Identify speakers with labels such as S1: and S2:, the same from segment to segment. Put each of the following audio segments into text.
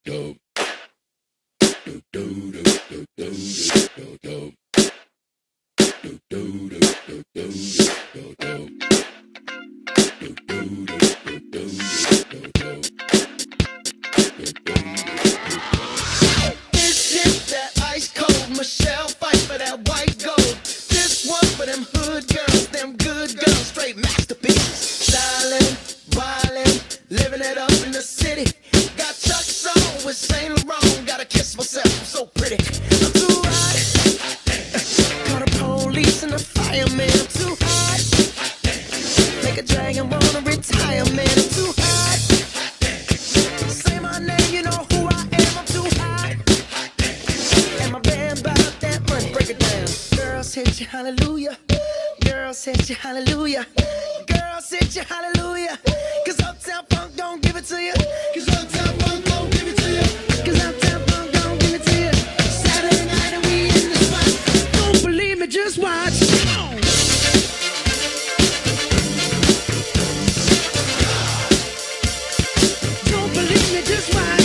S1: is that ice cold Michelle fight for that white gold. This one for them hood girls, them good girls, straight masterpieces. Stylin', wildin', living it up in the city. Got Chuck's on with Saint Laurent. Gotta kiss myself, I'm so pretty. I'm too hot. Call the police and the fireman. I'm too hot. Make a dragon wanna retire, man. I'm too hot. Say my name, you know who I am. I'm too hot. And my band about that money. Break it down. Girls hit you, hallelujah. Girls hit you, hallelujah. Girls hit you, hallelujah. Cause Uptown Funk don't give it to you. Cause Uptown Funk don't give it to you. Cause Uptown Funk don't give it to you. Saturday night and we in the spot. Don't believe me, just watch. Don't believe me, just watch.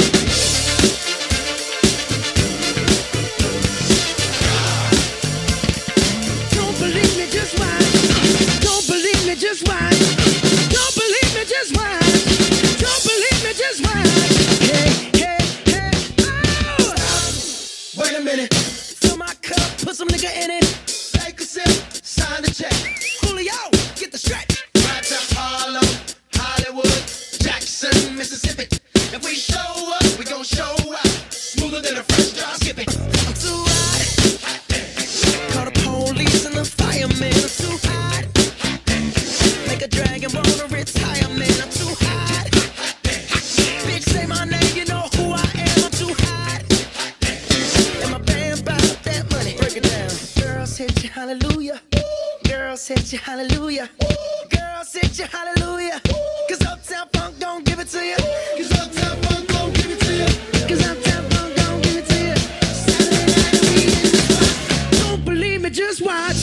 S1: Don't believe me, just watch. Don't believe me, just watch. Don't believe me, just watch. Don't believe me, just watch. Hey, hey, hey, oh! Wait a minute. Fill my cup, put some nigga in it. Take a sip, sign the check. Julio, get the stretch. Right to Harlem, Hollywood, Jackson, Mississippi. If we show up, we gon' show out. Smoother than a fresh drop skipping. I'm too hot. Call the police and the fireman. I'm too hot. Make a dragon wanna retire, man. I'm too hot. Bitch, say my name, you know who I am. I'm too hot. And my band bout that money. Break it down. Girls hit you, hallelujah. Girls hit you, hallelujah. Girls hit you, hallelujah. Cause Uptown Funk don't give it to you. Cause Uptown Funk don't give it to you. Cause Uptown Funk don't give it to you. Saturday night and we in the spot. Don't believe me, just watch.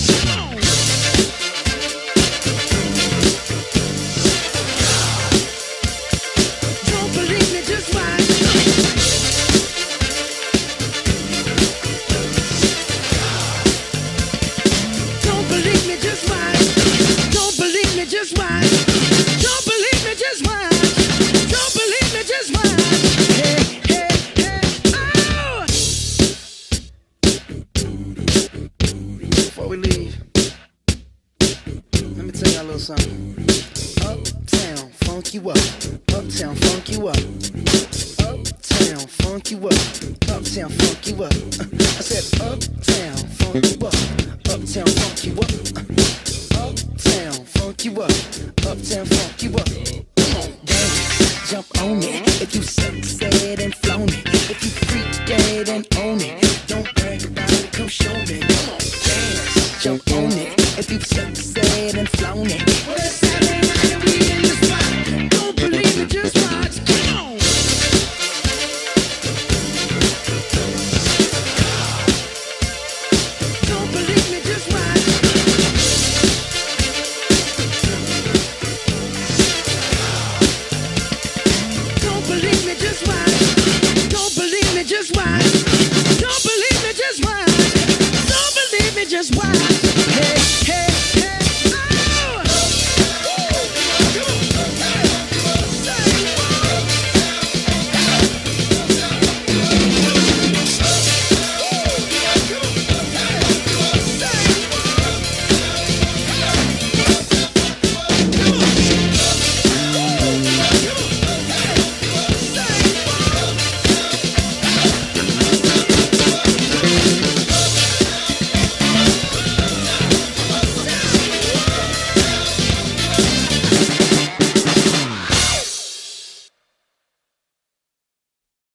S1: Don't believe me, just watch. Don't believe me, just watch. Don't believe me, just watch. Don't believe me, just watch. Don't believe me, just watch. Hey, hey, hey, oh! Before we leave, let me tell y'all a little something. Uptown, funk you up. Uptown, funk you up. Uptown, funk you up. Uptown, funk you up. I said uptown, funk you up. Uptown, funk you up. Uptown, funk you up. Uptown, funk you up. Come on, dance, jump on it. If you suck, say it and